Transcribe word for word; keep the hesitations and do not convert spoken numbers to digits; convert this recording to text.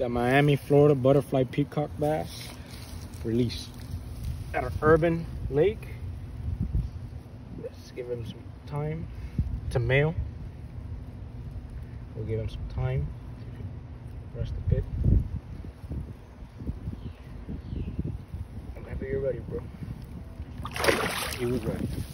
Got Miami, Florida butterfly peacock bass released at an urban lake. Let's give him some time. It's a male. We'll give him some time. Rest the pit. I'm happy you're ready, bro. He was ready.